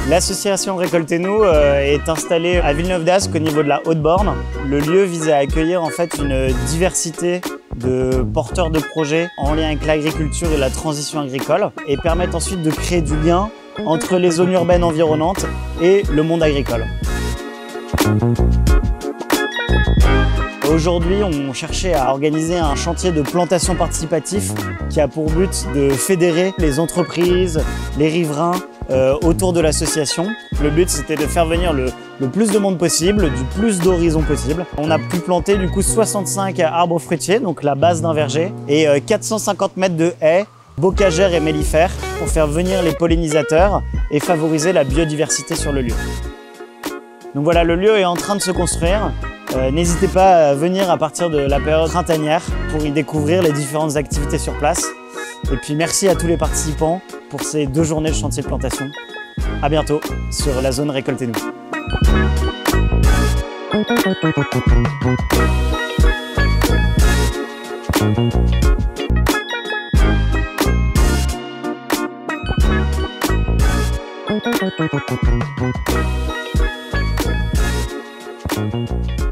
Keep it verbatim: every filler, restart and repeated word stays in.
L'association Récoltez-nous euh, est installée à Villeneuve-d'Ascq au niveau de la Haute-Borne. Le lieu vise à accueillir en fait une diversité de porteurs de projets en lien avec l'agriculture et la transition agricole et permettent ensuite de créer du lien entre les zones urbaines environnantes et le monde agricole. Aujourd'hui, on cherchait à organiser un chantier de plantation participatif qui a pour but de fédérer les entreprises, les riverains euh, autour de l'association. Le but, c'était de faire venir le, le plus de monde possible, du plus d'horizons possible. On a pu planter du coup soixante-cinq arbres fruitiers, donc la base d'un verger, et euh, quatre cent cinquante mètres de haies, bocagères et mellifères pour faire venir les pollinisateurs et favoriser la biodiversité sur le lieu. Donc voilà, le lieu est en train de se construire. Euh, N'hésitez pas à venir à partir de la période printanière pour y découvrir les différentes activités sur place. Et puis merci à tous les participants pour ces deux journées de chantier de plantation. À bientôt sur la zone Récoltez-nous. Thank you.